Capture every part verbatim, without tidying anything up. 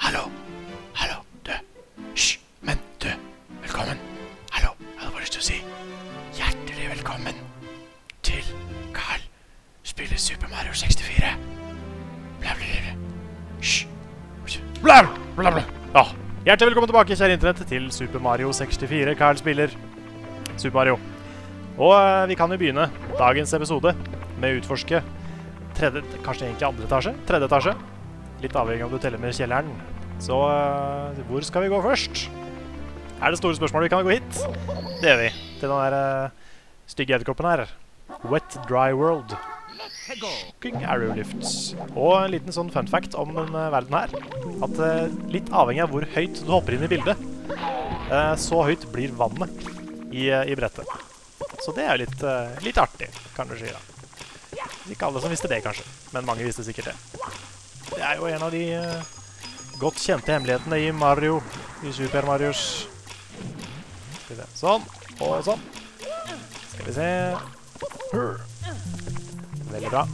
hallo, hallo, du. Hysj, men du, velkommen. Hallo, jeg hadde bare lyst til å si hjertelig velkommen til Carl spiller Super Mario sekstifire. Bla, bla, bla. Hysj. Bla, bla, bla. Ja, hjertelig velkommen tilbake, kjære internett, til Super Mario sekstifire. Carl spiller Super Mario. Og uh, vi kan jo begynne dagens episode med å utforske tredje, kanskje egentlig andre etasje, tredje etasje. Litt avhengig om du teller med kjelleren. Så uh, hvor skal vi gå først? Er det store spørsmålet vi kan gå hit? Det gjør vi. Til den der uh, stygge edderkoppen her. Wet Dry World. King Arrow Lifts. Og en liten sånn fun fact om den uh, verden her. At uh, litt avhengig av hvor høyt du hopper inn i bildet, uh, så høyt blir vannet i, uh, i brettet. Så det er litt, uh, litt artig, kan du si da. Ikke alle som visste det, kanskje. Men mange visste sikkert det. Det er jo en av de uh, godt kjente hemmelighetene i Mario, i Super Marios. Skal vi se. Sånn, og sånn. Skal vi se. Hur. Veldig bra.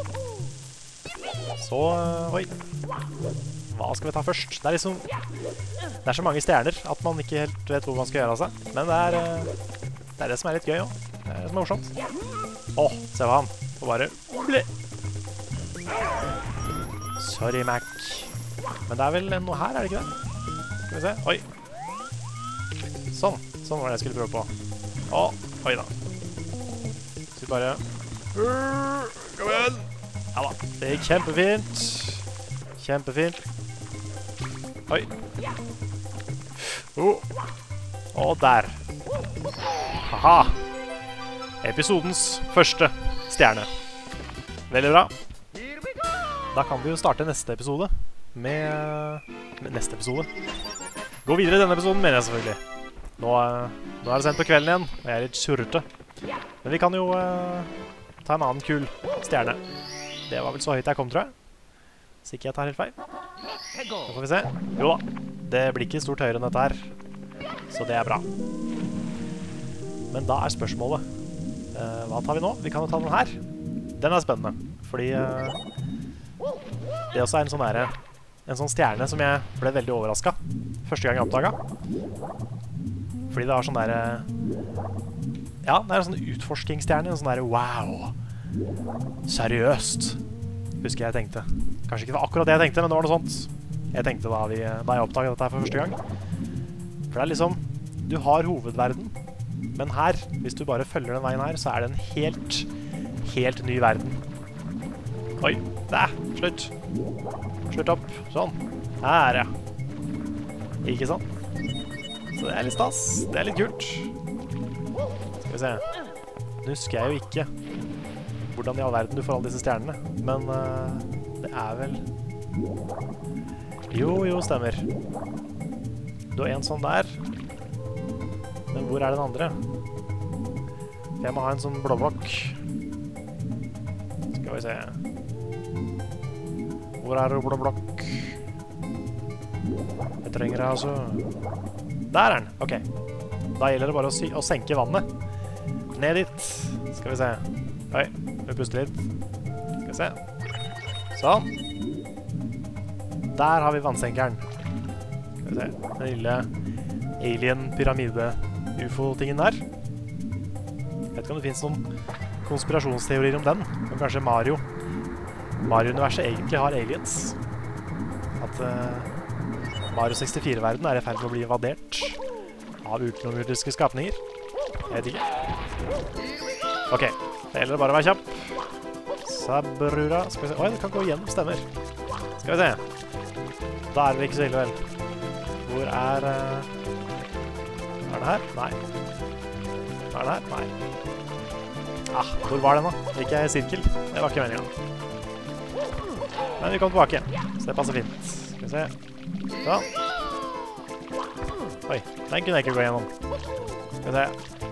Så, uh, oi. Hva skal vi ta først? Det er liksom, det er så mange stjerner at man ikke helt vet hvor man skal gjøre av seg. Men det er, uh, det er det som er litt gøy også. Det er det som er morsomt. Åh, se på han. Og bare ble. Sorry, Mac. Men det er vel noe her, er det ikke det? Skal vi se. Oi. Sånn. Sånn var det jeg skulle prøve på. Åh, oi da. Så vi bare... Kom igjen. Ja da. Det gikk kjempefint. Kjempefint. Oi. Oh. Og der. Haha. Episodens første stjerne. Veldig bra. Da kan vi jo starte neste episode med, med neste episode. Gå videre i denne episoden, mener jeg selvfølgelig. Nå, nå er det sent på kvelden igjen, og jeg er litt surrete. Men vi kan jo uh, ta en annen kul stjerne. Det var vel så høyt jeg kom, tror jeg. Så ikke jeg tar helt feil. Så får vi se. Jo da, det blir ikke stort høyere enn dette her. Så det er bra. Men da er spørsmålet, uh, hva tar vi nå? Vi kan jo ta den her. Den er spennende, fordi uh, det også er en sånn, der, en sånn stjerne som jeg ble veldig overrasket første gang jeg oppdaget. Fordi det var sånn der, ja, det er en sånn utforskingsstjerne, en sånn der, wow, seriøst, husker jeg tenkte. Kanskje ikke det var akkurat det jeg tenkte, men det var noe sånt. Jeg tenkte da, vi, da jeg oppdaget dette her for første gang. For det er liksom, du har hovedverden, men her, hvis du bare følger den veien her, så er det en helt, helt ny verden. Oi, der, slutt. Slutt opp, sånn. Her, ja. Ikke sant? Så det er litt stas, det er litt kult. Skal vi se. Nå husker jeg jo ikke hvordan i all verden du får alle disse stjernene, men uh, det er vel... Jo, jo, stemmer. Du har en sånn der. Men hvor er den andre? Jeg må ha en sånn blåblokk. Skal vi se. Hvor er det blåblokk? Jeg trenger det altså. Der er den, ok. Da gjelder det bare å, sy å senke vannet. Ned dit. Skal vi se. Oi, vi puster litt. Skal vi se. Sånn. Der har vi vannsenkeren. Skal vi se. Den lille alien-pyramide-ufo-tingen der. Jeg vet ikke om det finnes noen konspirasjonsteorier om den. Men kanskje Mario Mario-universet egentlig har aliens. At uh, Mario sekstifire-verden er i ferd med å bli invadert av utenomjordiske skapninger. Jeg vet ikke. Ok, det gjelder bare å være kjapp. Sabrura. Skal vi se. Oi, det kan gå gjennom stemmer. Skal vi se. Da er vi ikke så ille vel. Hvor er... Uh, er den her? Nei. Er den her? Nei. Ah, hvor var den da? Gikk jeg i sirkel? Det var ikke meningen. Men vi kommer tilbake, så det passer fint. Skal vi se. Sånn. Oi, den kunne jeg ikke gå gjennom. Skal vi se.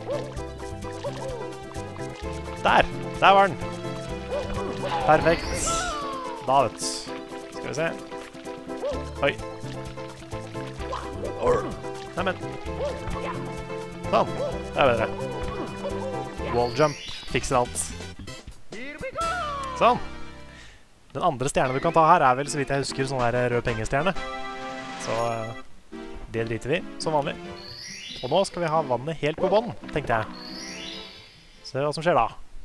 Der! Der var den! Perfekt. Da vet du. Skal vi se. Oi. Neimen. Sånn. Det er bedre. Wall jump. Fikser alt. Sånn. Den andre stjernen du kan ta her er vel, så vidt jeg husker, sånn der rød pengestjerne. Så uh, det driter vi, som vanlig. Og nå skal vi ha vannet helt på bånd, tenkte jeg. Se hva som skjer da.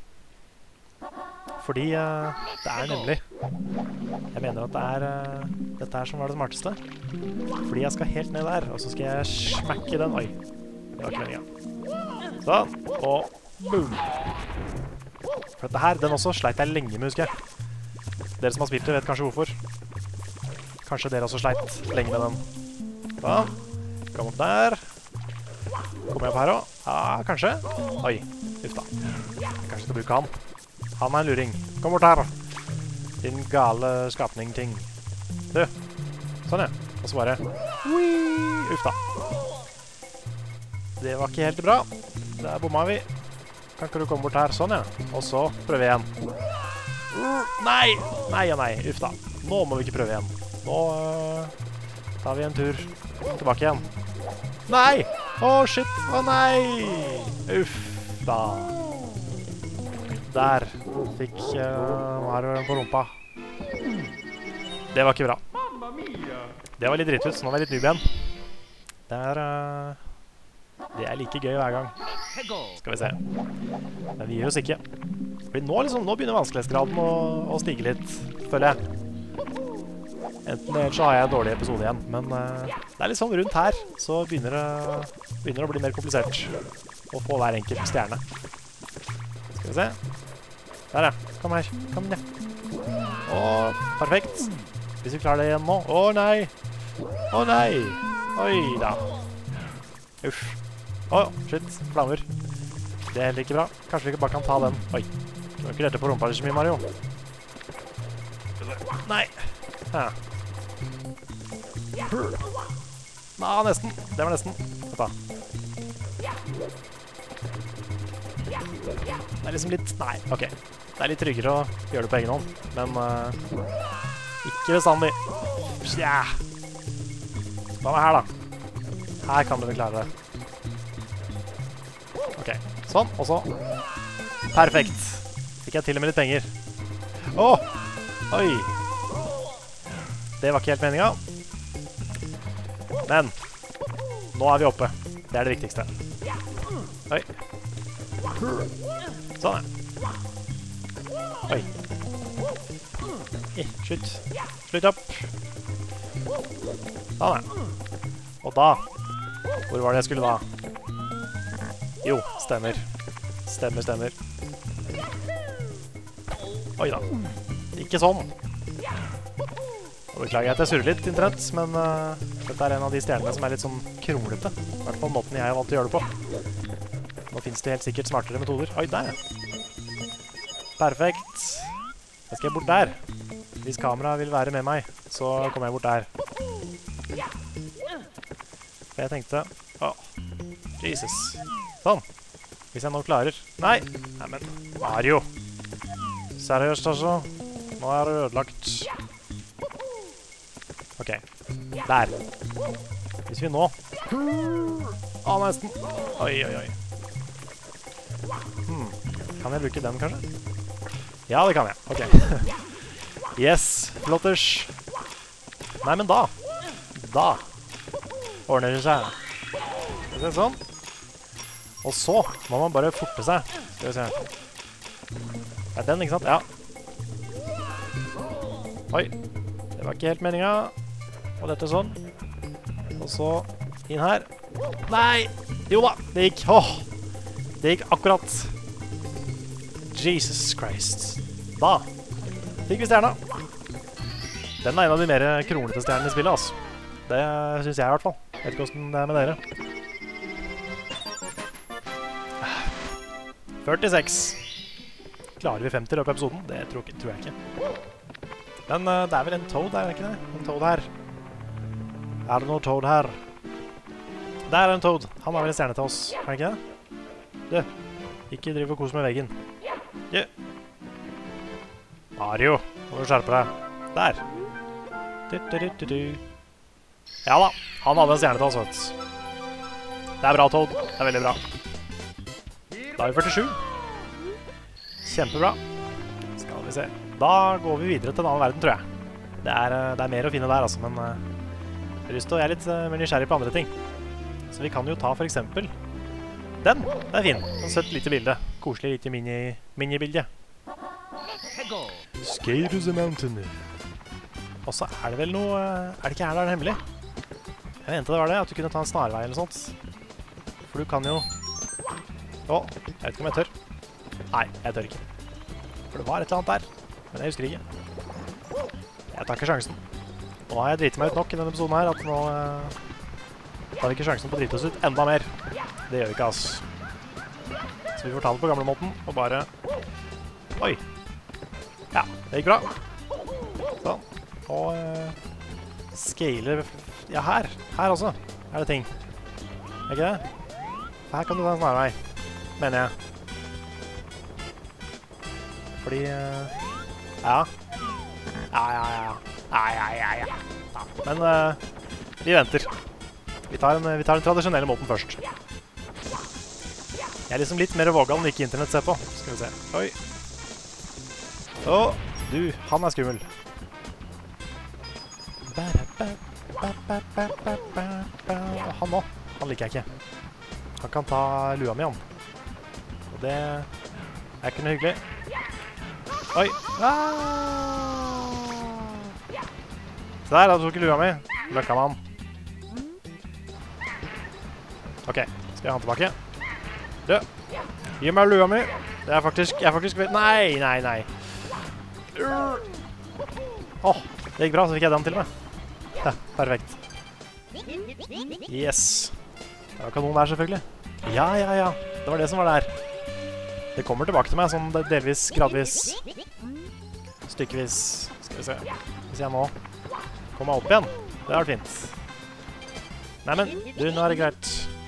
Fordi uh, det er nemlig... Jeg mener at det er uh, dette her som var det smarteste. Fordi jeg skal helt ned der, og så skal jeg smekke den. Oi, det var ikke meningen. Sånn, og boom. For dette her, den også sleit jeg lenge med, husker jeg. Dere som har spilt det vet kanskje hvorfor. Kanskje dere også sleit lenge med den. Sånn, kom opp der. Kommer jeg opp her også? Ja, kanskje. Oi, uff da. Kanskje skal bruke han. Han er en luring. Kom bort her. Din gale skapning-ting. Du. Sånn, ja. Og så bare... Wii! Uff da. Det var ikke helt bra. Der bomma vi. Kan ikke du komme bort her? Sånn, ja. Og så prøve igjen. Nei! Nei og nei. Uff da. Nå må vi ikke prøve igjen. Nå uh, tar vi en tur tilbake igjen. Nei! Å, oh, shit! Å, oh, nei! Uff da. Der fikk uh, her på rumpa. Det var ikke bra. Det var litt dritt ut, så nå var jeg litt noob igjen. Det er, uh, det er like gøy hver gang. Skal vi se. Men vi gir oss ikke. Fordi nå, liksom, nå begynner vanskelighetsgraden å, å stige litt, føler jeg. Enten ellers så har jeg en dårlig episode igjen, men uh, det er litt sånn rundt her, så begynner det, begynner det å bli mer komplisert å få hver enkelt stjerne. Skal vi se. Der, ja. Kom her. Kom ned. Åh, perfekt. Hvis vi klarer det igjen nå. Åh, nei. Åh, nei. Oi da. Uff. Åh, shit. Flammer. Det er heller ikke bra. Kanskje vi ikke bare kan ta den. Oi. Du har ikke rett på rumpa litt så mye, Mario. Nei. Ja. Nå, nesten. Det var nesten. Vent da. Det er liksom litt... Nei, ok. Det er litt tryggere å gjøre det på egen hånd, men uh, ikke bestandig. Ja. Hva med her da? Her kan du vel klare det. Ok, sånn, og så. Perfekt. Fikk jeg til og med litt penger. Åh! Oi! Det var ikke helt meningen. Men, nå er vi oppe. Det er det viktigste. Oi. Sånn, ja. Oi. Eh, slutt. Slutt opp. Sånn, ja. Og da. Hvor var det jeg skulle da? Jo, stemmer. Stemmer, stemmer. Oi da. Ikke sånn. Og beklager at jeg surrer litt, internett, men uh, dette er en av de stjernene som er litt sånn kronglete. I hvert fall måten jeg har valgt å gjøre det på. Nå finnes det helt sikkert smartere metoder. Oi, der. Perfekt. Jeg skal bort der. Hvis kameraet vil være med meg, så kommer jeg bort der. For jeg tenkte... Åh, Jesus. Sånn. Hvis jeg nå klarer... Nei! Nei, men Mario. Seriøst, altså. Nå er det ødelagt. Ok. Der. Hvis vi nå... Åh, nesten. Oi, oi, oi. Hmm. Kan jeg bruke den, kanskje? Ja, det kan jeg. Ok. Yes, flotters. Nei, men da. Da. Ordner det seg. Skal vi se sånn. Og så må man bare forte seg. Skal vi se. Det er den, ikke sant? Ja. Oi. Det var ikke helt meningen. Og dette sånn. Og så inn her. Nei! Jo da, det gikk. Åh! Det gikk akkurat. Jesus Christ. Da fikk vi stjerna. Den er en av de mer kronglete stjernene i spillet, altså. Det synes jeg i hvert fall. Jeg vet ikke hvordan det er med dere. førtiseks. Klarer vi femti i løpet av episoden? Det tror, ikke, tror jeg ikke. Men uh, det er vel en Toad, er det ikke det? En Toad her. Er det noe Toad her? Der er en Toad. Han har vel en stjerne til oss, er det ikke det? Du, ikke driv og kos med veggen. Du. Mario, må du skjerpe deg. Der. Du, du, du, du, du. Ja da, han hadde en stjerne til oss, vet du. Det er bra, Toad. Det er veldig bra. Da er vi førtisju. Kjempebra. Skal vi se. Da går vi videre til en annen verden, tror jeg. Det er, det er mer å finne der, altså, men uh, Jeg har lyst til å være litt uh, mer nysgjerrig på andre ting. Så vi kan jo ta for eksempel den. Det er fin. En søtt lite bilde. Koselig lite mini, mini-bilde. Scale to the mountain. Og så er det vel noe... Er det ikke her det er hemmelig? Jeg mente det var det, at du kunne ta en snarvei eller sånt. For du kan jo... Å, jeg vet ikke om jeg tør. Nei, jeg tør ikke. For det var et eller annet der. Men jeg husker ikke. Jeg tar ikke sjansen. Nå har jeg dritet meg ut nok i denne episoden her, at nå... Uh, tar vi ikke sjansen på å drite oss ut enda mer. Det gjør vi ikke, ass. Så vi får ta det på gamlemåten, og bare... Oi! Ja, det gikk bra. Sånn. Og... Uh, scale... Ja, her. Her også er det ting. Er ikke det? For her kan du ta en snarvei, mener jeg. Fordi... Uh, ja. Ja, ja, ja. Ja, ja, ja, ja. ja. Men uh, vi venter. Vi tar, en, vi tar den tradisjonelle måten først. Jeg er liksom litt mer vågal enn ikke internett ser på. Skal vi se. Oi. Å, du, han er skummel. Han nå. Han liker jeg ikke. Han kan ta lua mi, han. Og det er ikke noe hyggelig. Oi. Ah! Se der, da tok lua mi. Løkka mann. Ok, skal jeg ha den tilbake? Du, gi meg lua mi. Det er faktisk, jeg er faktisk... Nei, nei, nei. Åh, oh, det gikk bra, så fikk jeg den til meg. Ja, perfekt. Yes. Det var kanon der, selvfølgelig. Ja, ja, ja. Det var det som var der. Det kommer tilbake til meg, sånn delvis, gradvis. Stykkevis. Skal vi se. Hvis jeg nå kommer opp igjen. Det har vært fint. Nei, men, du, nå er det greit.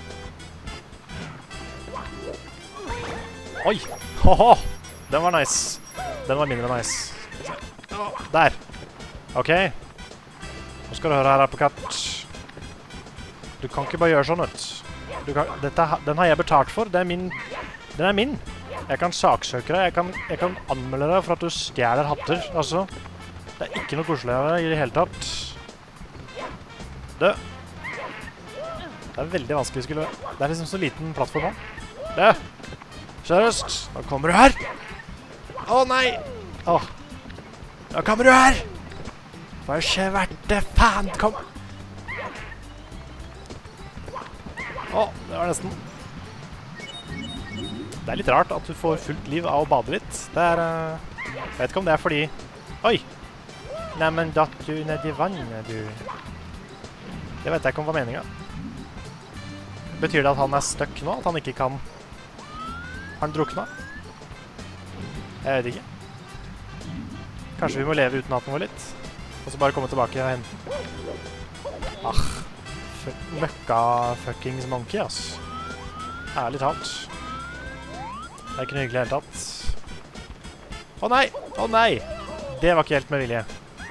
Oi! Haha! Den var nice. Den var mindre nice. Der. Ok. Nå skal du høre her, Apekatt. Du kan ikke bare gjøre sånn, vet du. Kan, dette, den har jeg betalt for. Det er min. Den er min. Jeg kan saksøke deg. Jeg kan, jeg kan anmelde deg for at du stjeler hatter. Altså, det er ikke noe koseligere i det hele tatt. Det. Det er veldig vanskelig å skulle... Det er liksom så liten plattform nå. Det. Seriøst. Nå kommer du her. Å, nei. Åh. Nå kommer du her. Hva skjer hvert det faen? Kom. Åh, det var nesten. Det er litt rart at du får fullt liv av å bade litt. Det er... Uh, jeg vet ikke om det er fordi... Oi! Nei, men datt du ned i vannet, du. Det vet jeg ikke om hva meningen. Betyr det at han er stuck nå? At han ikke kan... Har han drukna? Jeg vet ikke. Kanskje vi må leve uten hatten vår litt? Og så bare komme tilbake og hente. Ah, møkka fuckings monkey, ass. Ærlig talt. Det er ikke noe hyggelig helt tatt. Å nei! Å nei! Det var ikke helt med vilje.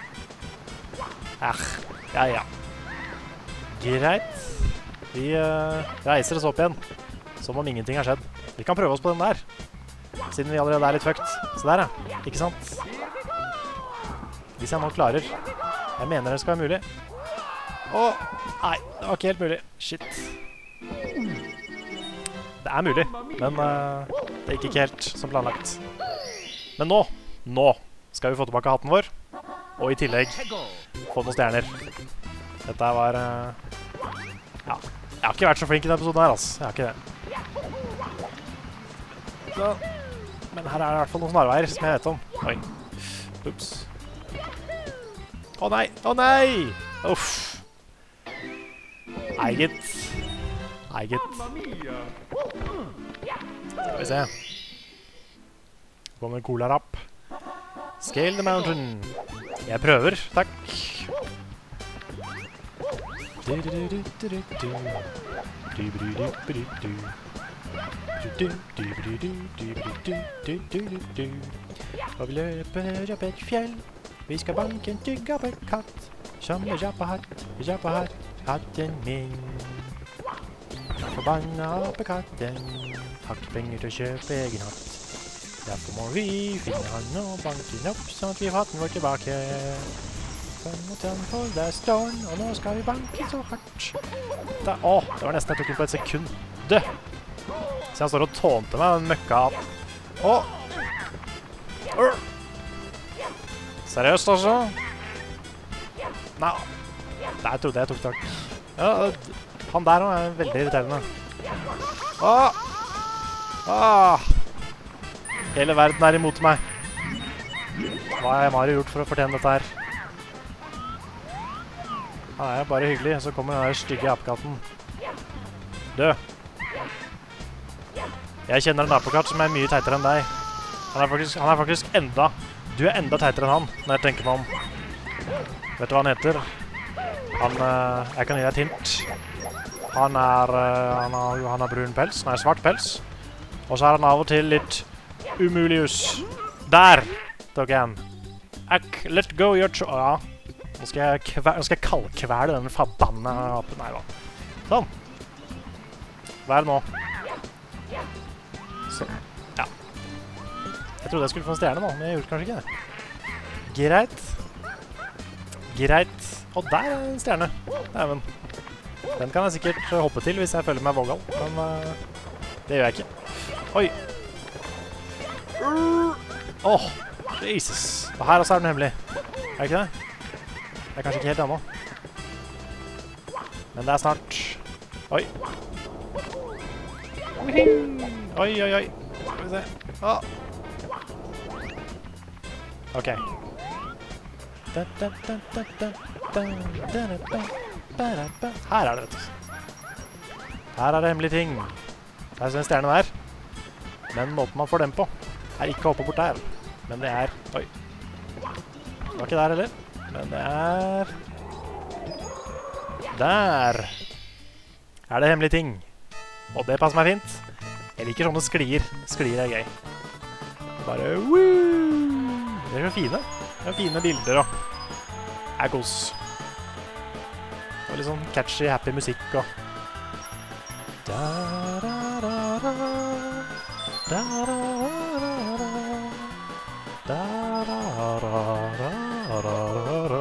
Ah, ja, ja. Greit. Vi uh, reiser oss opp igjen. Som om ingenting har skjedd. Vi kan prøve oss på den der. Siden vi allerede er litt fucked. Så der, ja. Ikke sant? Hvis jeg nå klarer. Jeg mener det skal være mulig. Åh, nei, det var ikke helt mulig. Shit. Det er mulig, men uh, det gikk ikke helt som planlagt. Men nå, nå skal vi få tilbake hatten vår. Og i tillegg få noen stjerner. Dette var... Uh, ja, jeg har ikke vært så flink i denne episoden her, altså. Jeg har ikke det. Så. Men her er det i hvert fall noen snarveier som jeg vet om. Oi. Ups. Å nei! Å nei! Uff. Nei, gitt. Nei, gitt. Skal vi se. Kommer cola-rapp. Scale the mountain. Jeg prøver, takk. Og vi løper opp et fjell. Vi skal banke en tygg opp et katt. Som er jappahatt, jappahatt, hatten min. Forbanna apekatten. Har ikke penger til å kjøpe egen hatt. Derfor må vi finne han og banke den opp, sånn at vi får hatten vår tilbake. Kampen mot Jan for det er storm, og nå skal vi banke så hardt. Da, å, det var nesten jeg tok inn på et sekund. Dø! Så han står og tånte meg, den møkka. Å! Urr. Seriøst, altså? Nei, der trodde jeg tok tak. Ja, han der nå er veldig irriterende. Åh! Åh! Hele verden er imot meg. Hva har Mario gjort for å fortjene dette her? Han er bare hyggelig, så kommer den der stygge apekatten. Dø! Jeg kjenner en apekatt som er mye teitere enn deg. Han er faktisk, han er faktisk enda... Du er enda teitere enn han, når jeg tenker meg om. Vet du hva han heter? Han... Uh, jeg kan gi deg et hint. Han er... Uh, han, har, han har brun pels. Nei, svart pels. Og så har han av og til litt umulius. Der! Tok jeg en. Ak, let go your tr... Ja. Nå skal jeg, kve, nå skal jeg kaldkvele den forbanna apen. Nei da. Sånn. Hva er det nå? Sånn. Ja. Jeg trodde jeg skulle få en stjerne nå, men jeg gjorde kanskje ikke det. Greit. Greit. Og der er en stjerne. Nei, men... Den kan jeg sikkert hoppe til hvis jeg føler meg vågal. Men uh, det gjør jeg ikke. Oi. Åh. Oh. Jesus. Og her også er den hemmelig. Er det ikke det? Det er kanskje ikke helt ennå. Men det er snart. Oi. Oi, oi, oi. Skal vi se. Ah. Ok. Her er det, vet du. Her er det hemmelige ting. Der er en stjerne der. Men måten man får den på er ikke oppe bort der. Men det er... Oi. Det var ikke der heller. Men det er... Der! Er det hemmelige ting. Og det passer meg fint. Jeg liker sånne sklier. Sklier er gøy. Bare... Woo! De er så fine. Det er fine bilder og... Er kos. Og litt sånn catchy, happy musikk og... Da da da da da da da da da-da-da-da-da-da.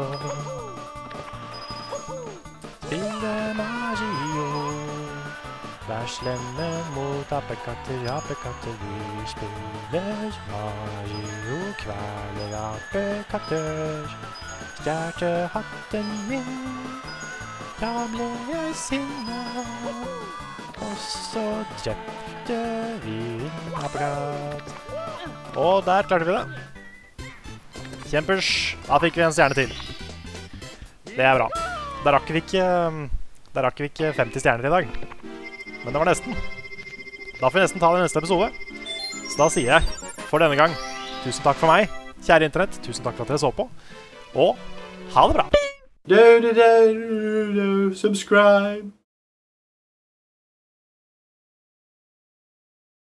Spille Mario. Vær slemme mot apekatter, apekatter. Vi spiller Mario, kveler apekatter. Stjerte hatten min, da ble jeg sinna. Og så drepte vi en apekatt. Og der klarte vi det. Kjempers. Da fikk vi en stjerne til. Det er bra. Da rakk vi ikke, da rakk vi ikke femti stjerner i dag. Men det var nesten. Da får vi nesten ta det i neste episode. Så da sier jeg for denne gang tusen takk for meg. Kjære internett, tusen takk for at dere så på. Og ha det bra. Do, do, do, do, do, subscribe.